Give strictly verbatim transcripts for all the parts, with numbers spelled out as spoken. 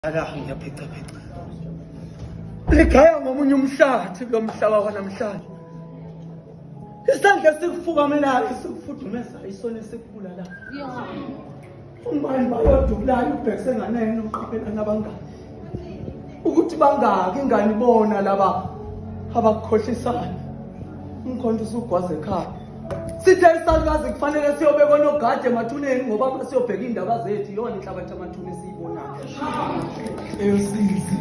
Ala ngiyaphica phica. Likhaya ngomunye umhlathi kulomhlaba wanamhlanje. Isandla sikufukamelayo sikufudumeza isona esikhula la. Umani bayodubulayo ubhekise nganene uqaphela nabangani. Ukuthi bangaki ingane bona laba abakukhohlisayo. Umkhonto usugwaze ekhaya. Sithe isalukazi kufanele siyobekwa nogade emathuneni ngoba masiyobheka indaba zethu yona inhlabathi amathuni esiyibonayo. Eyosizi.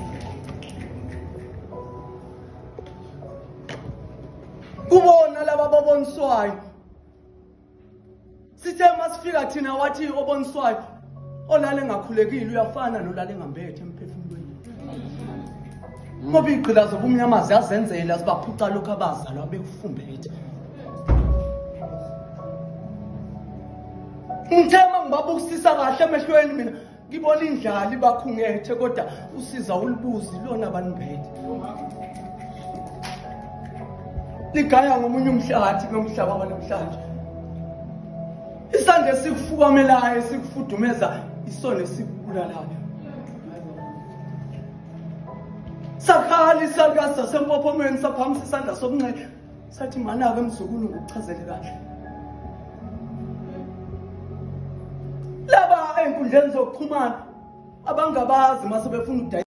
Kubona laba baboniswayo. Sithe masifika thina wathi oboniswayo olale ngakhulekile uyafana nolale ngambethe emphefumulweni. Ngoba igqila zobumnyama ziyazenzela sibaphuca lokho abazalwa bekufumbethe. Ngithema ngibabukisisa kahle emehlweni mina ngibona indlala ibakhungethe kodwa usiza ulibuzi lona banibhethe. Ligaya ngomunye umhlathi nomhlaba wanamhlanje. Isandla sikufukamelayo sikufudumeza isona sikubulalayo. Sakhali salukasa sempophomeni saphamisa isandla sobunxele sathi manaka emzukulu ngokuchazele kahle. Laba enkundleni zokuxhumana abangabazi mase befuna ukudayisa